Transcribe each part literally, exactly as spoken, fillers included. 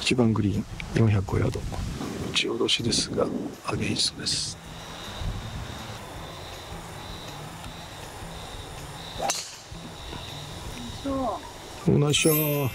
いちばんグリーンよんひゃくごヤード、打ち下ろしですがアゲインストです。おナイスショー。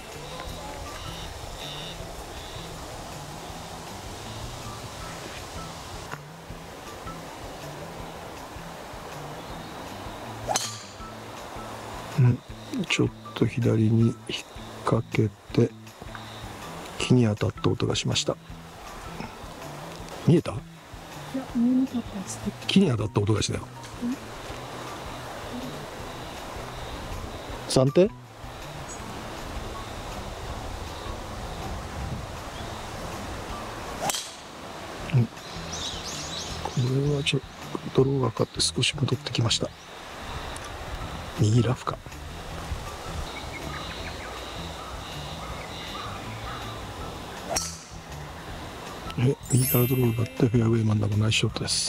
うん、ちょっと左に引っ掛けて木に当たった音がしました。見えた？いや、見えなかったです。 木に当たった音がしたよ。暫定？うん、これはちょっとドローがかかって少し戻ってきました。右ラフか。え、右からドローがあってフェアウェイ真ん中ナイスショットです。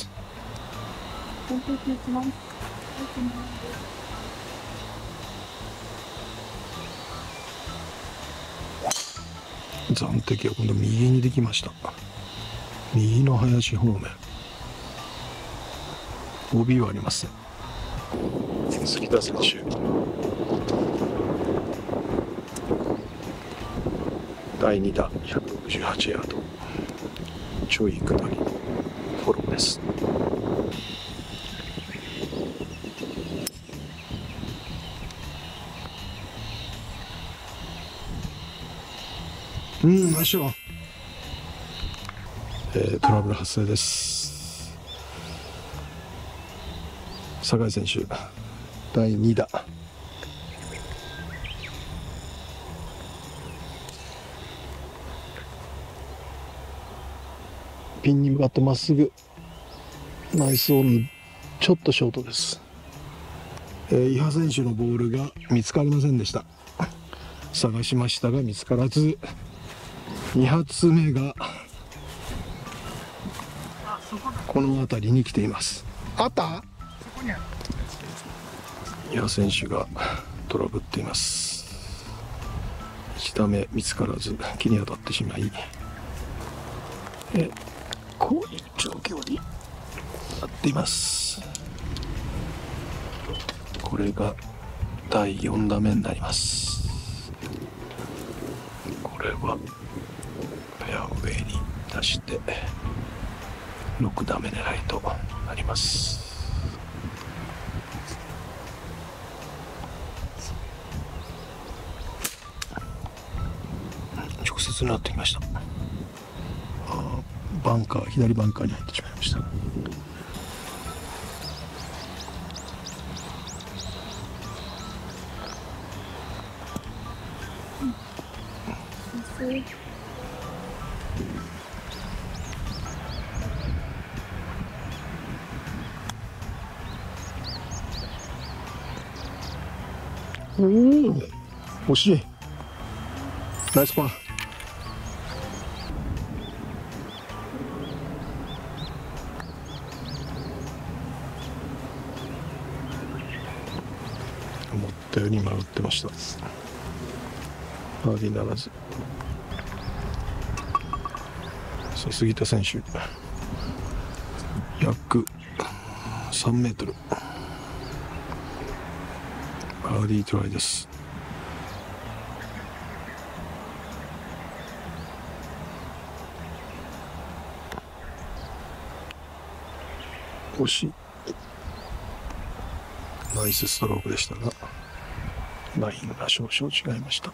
暫定は今度右にできました。右の林方面 オービー はありません。杉田選手、だいに打ひゃくろくじゅうはちヤード、ちょい下りフォローです。うん、ナイスショット。えー、トラブル発生です。酒井選手、だいに打。ピンに向かってまっすぐ。ナイスオン、ちょっとショートです。えー、伊波選手のボールが見つかりませんでした。探しましたが見つからず、に発目がこの辺りに来ています。あった？伊波選手がトラブっています。いち打目見つからず木に当たってしまい、えこういう状況になっています。これがだいよん打目になります。これはフェアウェイに出してろく打目狙いとなります。直接になってきました。あ、バンカー、左バンカーに入ってしまいました。おお、惜しい。ナイスパー。思ったより曲がってました。バーディーならず。さあ杉田選手、約さんメートルバーディートライです。惜しい。ナイスストロークでしたがラインが少々違いました。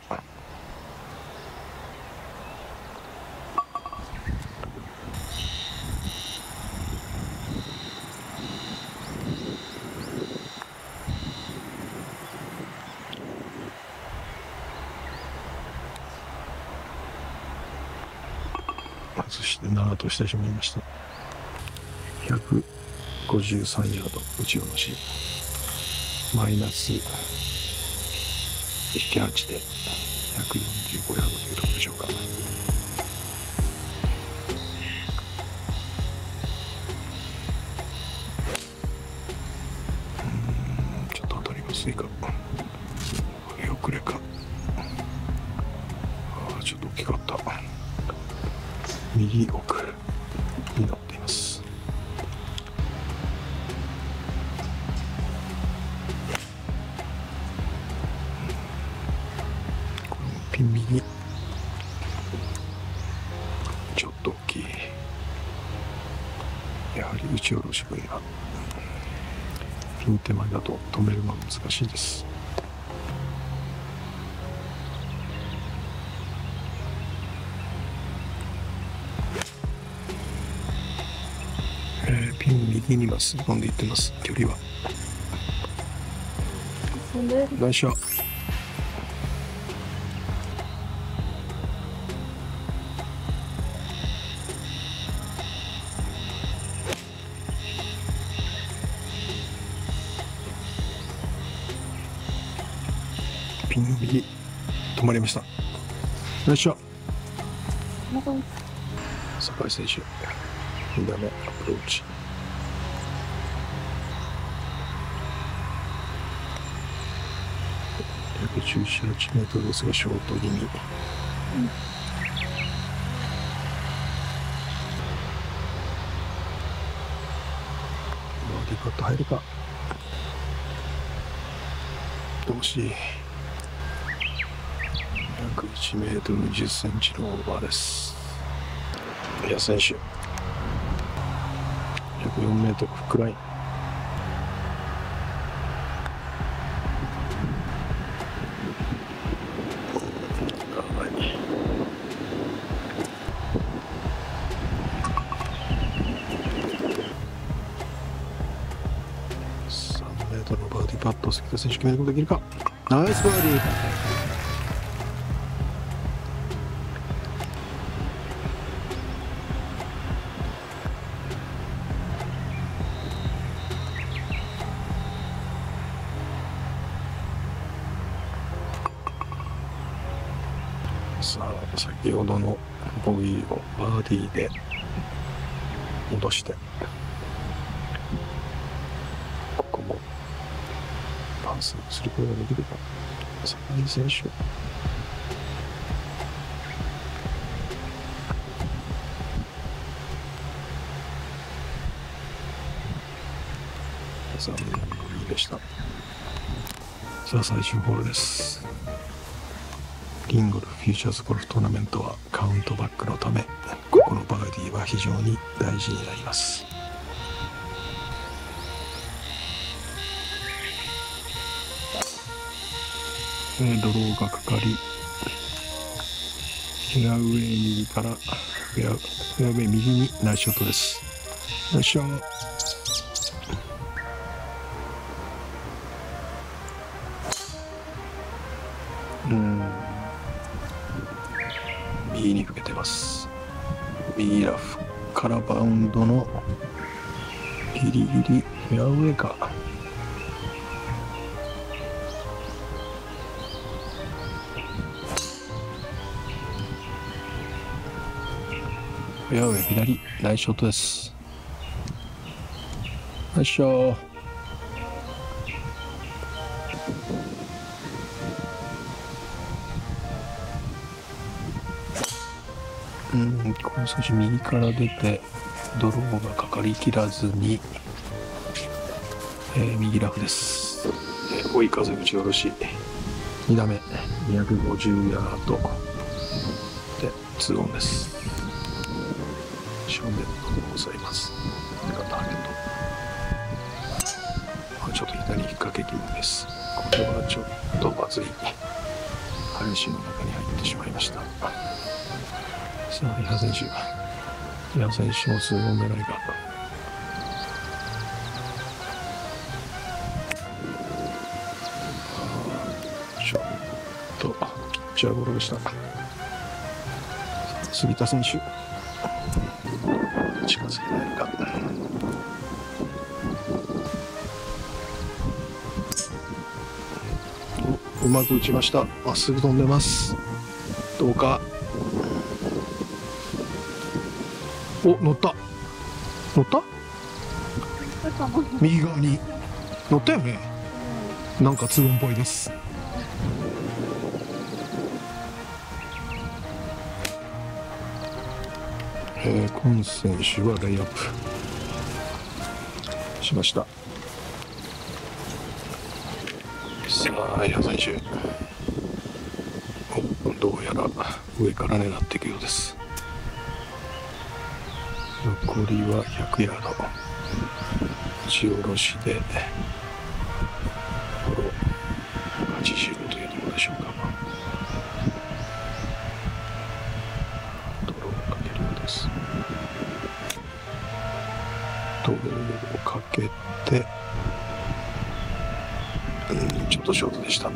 外してななとしてしまいました。ひゃくごじゅうさんヤード打ち下ろし、マイナスななはちでひゃくよんじゅうごヤードというところでしょうか。うん、ちょっと当たりますいか、振り遅れか。あ、ちょっときかった。右奥になっています。これもピン右、ちょっと大きい。やはり打ち下ろし分がピン手前だと止めるのは難しいです。えー、ピン右にまっすぐ飛んでいってます。距離はナイスショット。ピン右止まりました。ナイスショット。酒井選手に打目アプローチ。ひゃくじゅうなな、はちメートルですがショート気味、うん、バーディーパット入るか。どうしひゃくいちメートルにじゅっセンチのオーバーです。宮選手ひゃくよんメートルフックライン。さんメートルのバーディーパット、関田選手決めることできるか。ナイスバーディー。さあ先ほどのボギーをバーディーで戻して、ここもパースすることができるか。酒井選手、残念なボギーでした。さあ最終ホールです。リンゴルフフューチャーズゴルフトーナメントはカウントバックのため、ここのバーディーは非常に大事になります。えー、ドローがかかり、フェアウェイ右からフェア、フェアウェイ右にナイスショットです。ナイスショット。うん、右に吹けてます。右ラフからバウンドのギリギリフェアウェイか。フェアウェイ左、ナイスショットです。ナイスショット。うん、これ少し右から出てドローがかかりきらずに、えー、右ラフです。えー、追い風打ち下ろしに打目にひゃくごじゅうヤードでツーオンです。正面のございます。これがターゲット。ちょっと左引っ掛け気味です。これはちょっとまずい。林の中に入ってしまいました。さあ、伊波選手、伊波選手のツーオン狙いが。ちょっと、ピッチャーゴロでした。杉田選手、近づけないか。うまく打ちました。まっすぐ飛んでます。どうか。お、乗った。乗った。右側に乗ったよね。なんかツーオンっぽいです。 えー、コン選手はレイアップしました。さあ相原選手、どうやら上から狙っていくようです。残りはひゃくヤード、打ち下ろしでフォローはちじゅうごというところでしょうか。ドローをかけるようです。ドローをかけて、うん、ちょっとショートでした。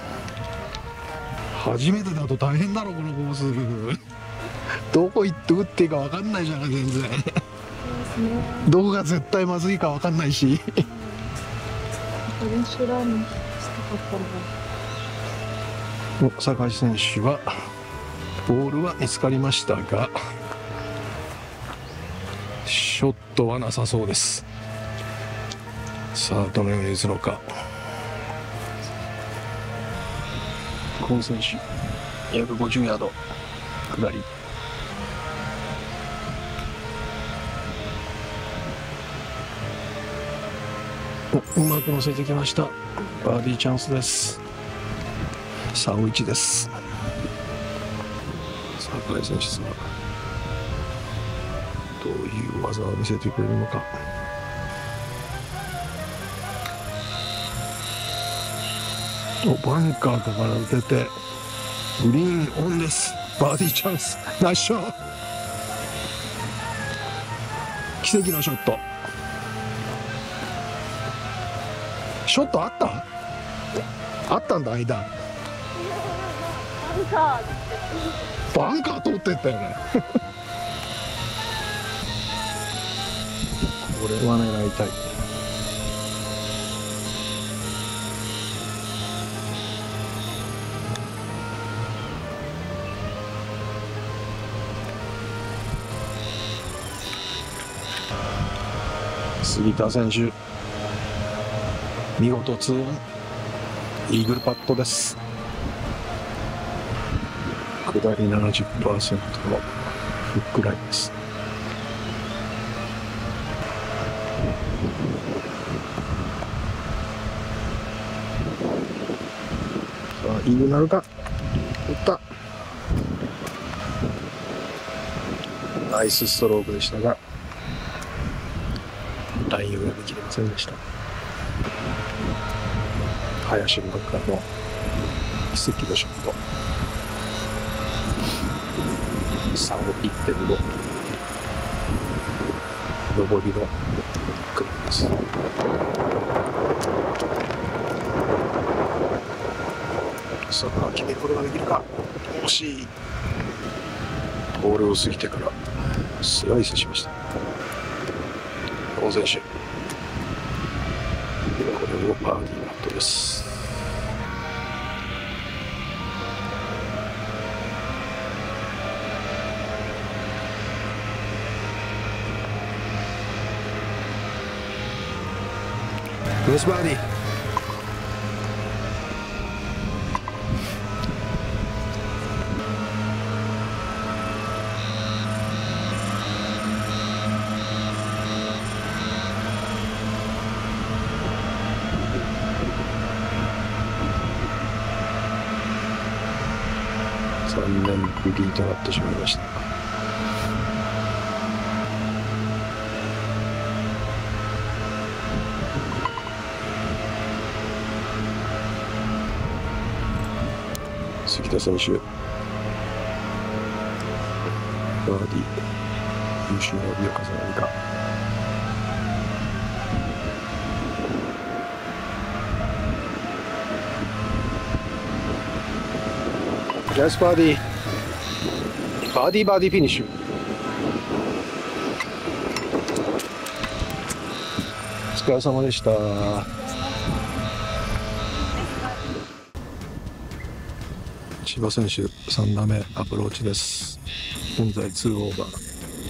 初めてだと大変だろこのコース。どこ行って打っていいか分かんないじゃん全然。どこが絶対まずいか分かんないし。 練習ラーメンしたかったのお坂井選手はボールは見つかりましたがショットはなさそうです。さあどのように打つのか。コン選手ひゃくごじゅうヤード下り。うまく乗せてきました。バーディーチャンスです。さんたいいちです。櫻井選手はどういう技を見せてくれるのか。おバンカーから打ててグリーンオンです。バーディーチャンス、ナイスショット。奇跡のショット。ショットあったあったんだ。間バンカー通ってったよね。これは狙いたい。杉田選手見事ツーオンイーグルパットです。下り ななじゅっパーセント のフックラインです。さあイーグルなるか。打った。ナイスストロークでしたがラインを読み切れませんでした。林の中の奇跡のショット。さんを いってんご 上りのクラブです。さあ決めることができるか。惜しい。ボールを過ぎてからスライスしました。小野選手、これもバーディーパットです。ナイスバーディー。残念ボギーとなってしまいました。杉田選手バーディー優秀な帯を飾れるか。ナイスバーディー。バーディーバーディーフィニッシュ。お疲れ様でした。千葉選手さん打目アプローチです。現在ツーオーバー。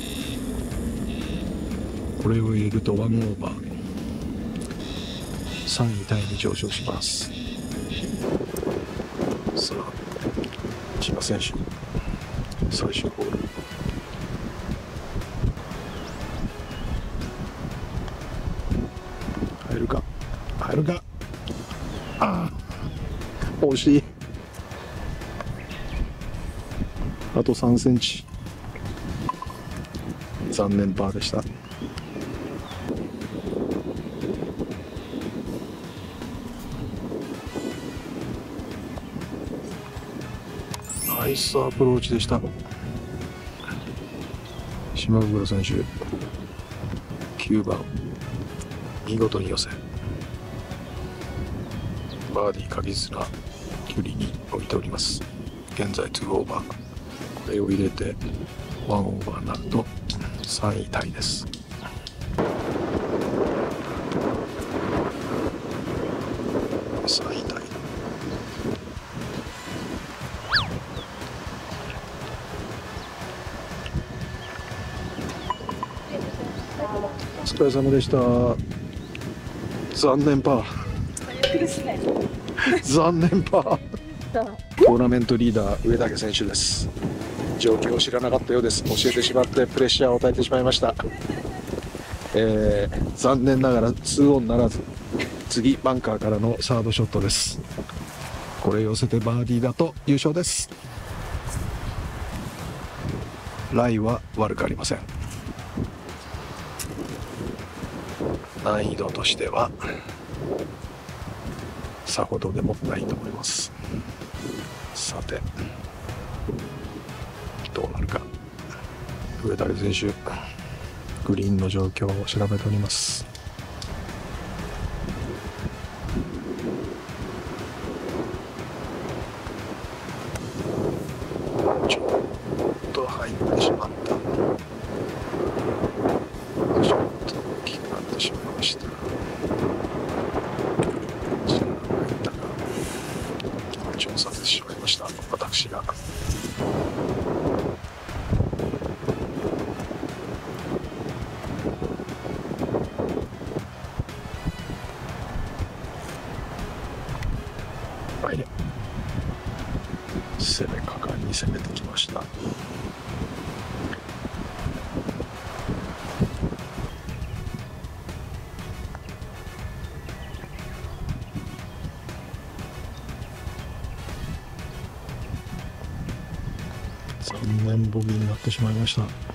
これを入れるとワンオーバー。さんいタイに上昇します。さあ千葉選手最終ホール。 入るか。ああ、惜しい。あとさんセンチ。残念パーでした。ナイスアプローチでした。島袋選手きゅうばん、見事に寄せバーディー確実な距離に置いております。現在にオーバー、これを入れていちオーバーになるとさんいタイです。さんいタイ。お疲れ様でした。残念パー。残念パー。トーナメントリーダー上竹選手です。状況を知らなかったようです。教えてしまってプレッシャーを与えてしまいました。えー、残念ながらツーオンならず、次バンカーからのサードショットです。これ寄せてバーディーだと優勝です。ライは悪くありません。難易度としてはさほどでもないと思います。さてどうなるか。上竹選手グリーンの状況を調べております。ちょっと入ってしまった。ちょっと大きくなってしまいました。調査してしまいました、私が。はいね、攻め果敢に攻めてきました。残念ボギーになってしまいました。